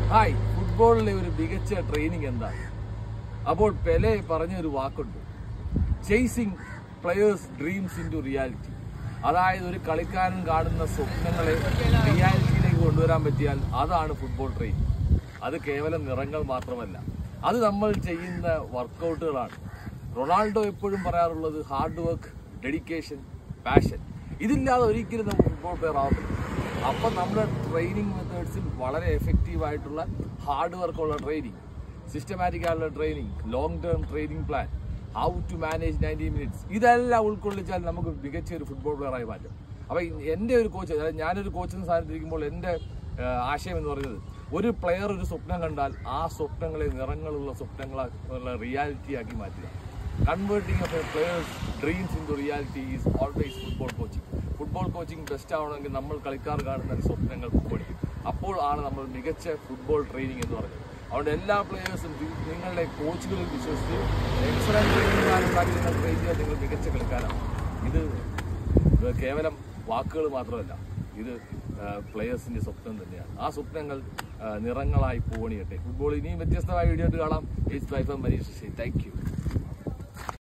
Hi, ഫുട്ബോളിലെ ഒരു മികച്ച ട്രെയിനിങ് എന്താണ്? അപ്പോൾ പെലെ പറഞ്ഞൊരു വാക്കുണ്ട്, chasing players dreams into reality. അതായത് ഒരു കളിക്കാരൻ കാണുന്ന സ്വപ്നങ്ങളെ റിയാലിറ്റിയിലേക്ക് കൊണ്ടുവരാൻ പറ്റിയാൽ അതാണ് ഫുട്ബോൾ ട്രെയിനിങ്. അത് കേവലം നിറങ്ങൾ മാത്രമല്ല, അത് നമ്മൾ ചെയ്യുന്ന വർക്കൗട്ടുകളാണ്. റൊണാൾഡോ എപ്പോഴും പറയാറുള്ളത് ഹാർഡ് വർക്ക്, ഡെഡിക്കേഷൻ, പാഷൻ. ഇതില്ലാതെ ഒരിക്കലും നമുക്ക് ഫുട്ബോൾ പ്ലെയർ ആവുന്നില്ല. അപ്പം നമ്മുടെ ട്രെയിനിങ് മെത്തേഡ്സിൽ വളരെ എഫക്റ്റീവായിട്ടുള്ള ഹാർഡ് വർക്കുള്ള ട്രെയിനിങ്, സിസ്റ്റമാറ്റിക് ആയിട്ടുള്ള training, long term training plan, how to manage 90 minutes, ഇതെല്ലാം ഉൾക്കൊള്ളിച്ചാൽ നമുക്ക് മികച്ച ഒരു ഫുട്ബോൾ പ്ലെയറായി മാറ്റും. അപ്പം എൻ്റെ ഒരു കോച്ച്, അതായത് ഞാനൊരു കോച്ചെന്ന് സ്ഥാനത്തിരിക്കുമ്പോൾ എൻ്റെ ആശയം എന്ന് പറയുന്നത്, ഒരു പ്ലെയർ ഒരു സ്വപ്നം കണ്ടാൽ ആ സ്വപ്നങ്ങളെ നിറങ്ങളുള്ള സ്വപ്നങ്ങളുള്ള റിയാലിറ്റിയാക്കി മാറ്റുക. Converting of a players dreams into reality is always football coaching. Football coaching best ആവണമെങ്കിൽ നമ്മൾ കളിക്കാർ കാണുന്ന സ്വപ്നങ്ങൾ പഠിക്കും. അപ്പോൾ ആണ് നമ്മൾ മികച്ച ഫുട്ബോൾ ട്രെയിനിങ് എന്ന് പറയുന്നത്. അതുകൊണ്ട് എല്ലാ പ്ലെയേഴ്സും നിങ്ങളുടെ കോച്ചുകളിൽ വിശ്വസിച്ച് എക്സലന്റ് ട്രെയിനിങ്ങുകാരുണ്ടാക്കി നിങ്ങൾ ട്രെയിൻ ചെയ്താൽ നിങ്ങൾ മികച്ച കളിക്കാരാണ്. ഇത് കേവലം വാക്കുകൾ മാത്രമല്ല, ഇത് പ്ലെയേഴ്സിന്റെ സ്വപ്നം തന്നെയാണ്. ആ സ്വപ്നങ്ങൾ നിറങ്ങളായി പോകണിയട്ടെ. ഫുട്ബോൾ ഇനിയും വ്യത്യസ്തമായ വീഡിയോ കാണാം. It's bye from Manish. Thank U.